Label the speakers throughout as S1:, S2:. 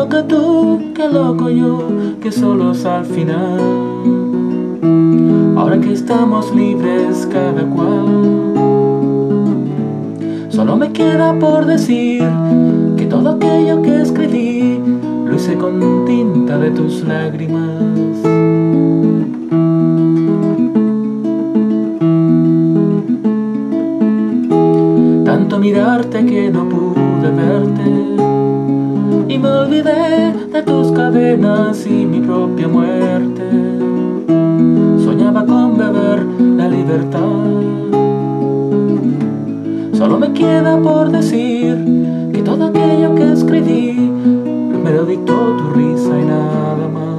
S1: loca tú, qué loco yo, que solos al final. Ahora que estamos libres cada cual, solo me queda por decir que todo aquello que escribí lo hice con tinta de tus lágrimas. Tanto mirarte que no pude verte, y me olvidé de tus cadenas y mi propia muerte. Soñaba con beber la libertad. Solo me queda por decir que todo aquello que escribí me lo dictó tu risa y nada más.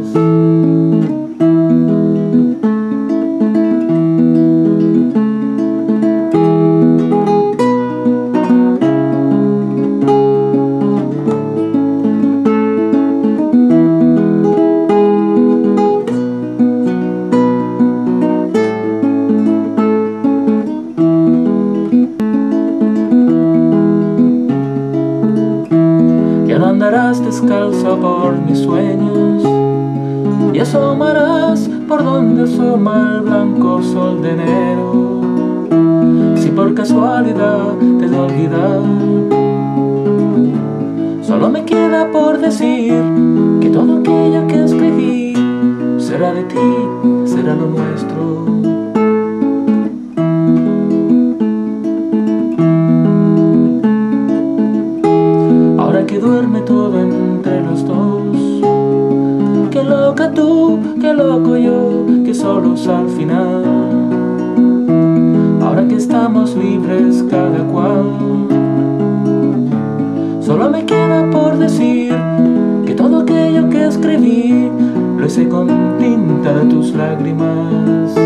S1: Ya no andarás descalzo por mis sueños, y asomarás por donde asoma el blanco sol de enero. Si por casualidad te he olvidado, solo me queda por decir que todo aquello que escribí será de ti, será lo nuestro. Que duerme todo entre los dos. Qué loca tú, qué loco yo, que solos al final. Ahora que estamos libres cada cual, solo me queda por decir que todo aquello que escribí lo hice con tinta de tus lágrimas.